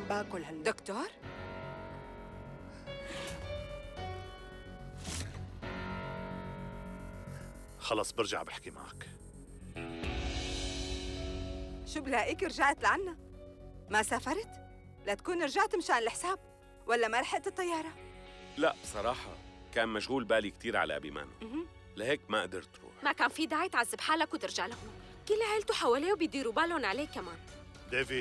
باكل هلا. دكتور؟ خلص برجع بحكي معك. شو بلاقيك رجعت لعنا؟ ما سافرت؟ لا تكون رجعت مشان الحساب ولا ما لحقت الطيارة؟ لا بصراحة كان مشغول بالي كتير على أبي مانو، لهيك ما قدرت روح. ما كان في داعي تعذب حالك وترجع لهون، كل عيلته حواليه وبيديروا بالهم عليه كمان. ديفي،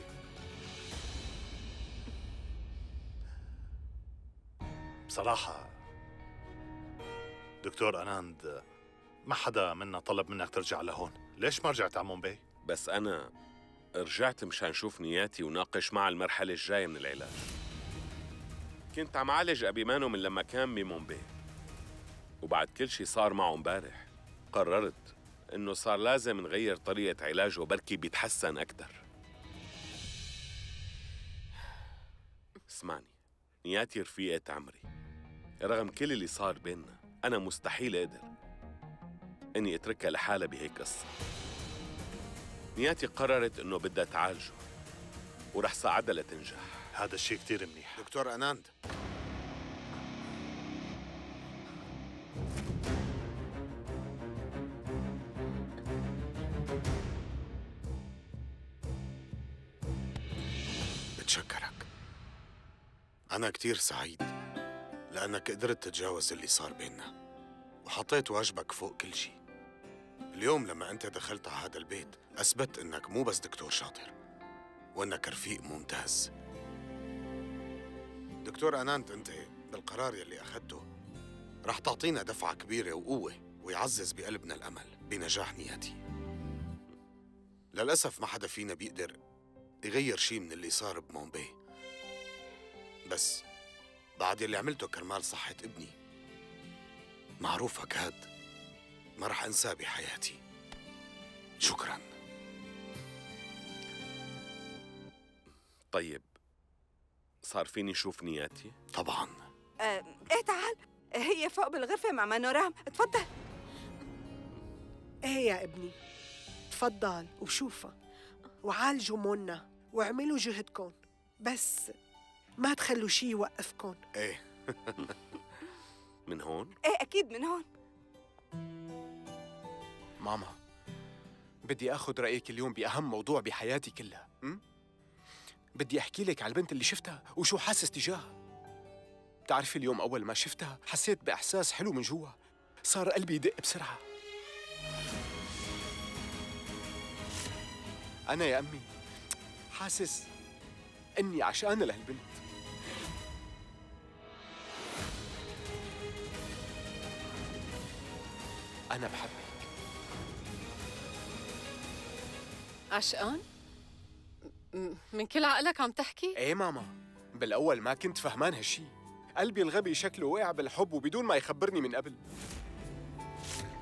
بصراحة دكتور أناند ما حدا منا طلب منك ترجع لهون، ليش ما رجعت على مومباي؟ بس أنا رجعت مشان شوف نياتي وناقش مع المرحلة الجاية من العلاج. كنت عم عالج أبي مانو من لما كان بمومباي، وبعد كل شي صار معه امبارح قررت إنه صار لازم نغير طريقة علاجه بركي بيتحسن أكتر. اسمعني، نياتي رفيقة عمري، رغم كل اللي صار بيننا أنا مستحيل أقدر إني أتركها لحالها بهيك قصة. نياتي قررت إنه بدها تعالجه ورح ساعدها لتنجح. هذا الشيء كتير منيح. دكتور أناند، بتشكرك. أنا كتير سعيد لأنك قدرت تتجاوز اللي صار بيننا وحطيت واجبك فوق كل شيء. اليوم لما أنت دخلت على هذا البيت أثبت إنك مو بس دكتور شاطر وإنك رفيق ممتاز. دكتور أناند، أنت بالقرار يلي أخذته رح تعطينا دفعة كبيرة وقوة ويعزز بقلبنا الأمل بنجاح نياتي. للأسف ما حدا فينا بيقدر يغير شيء من اللي صار بمومباي، بس بعد يلي عملته كرمال صحة ابني معروفك هاد ما رح أنساه بحياتي. شكراً. طيب صار فيني شوف نياتي؟ طبعاً. ايه تعال، هي فوق بالغرفة مع مانورام، تفضل. ايه يا ابني، تفضل وشوفها وعالجوا مونا واعملوا جهدكم، بس ما تخلوا شي يوقفكم. ايه. من هون؟ ايه أكيد من هون. ماما، بدي أخذ رأيك اليوم بأهم موضوع بحياتي كلها. بدي أحكي لك على البنت اللي شفتها وشو حاسس تجاهها. بتعرفي اليوم أول ما شفتها حسيت بإحساس حلو من جوا، صار قلبي يدق بسرعة. أنا يا أمي حاسس إني عشقانة لهالبنت. أنا بحبك. عشقان؟ من كل عقلك عم تحكي؟ إيه ماما، بالأول ما كنت فهمان هالشي، قلبي الغبي شكله وقع بالحب وبدون ما يخبرني من قبل.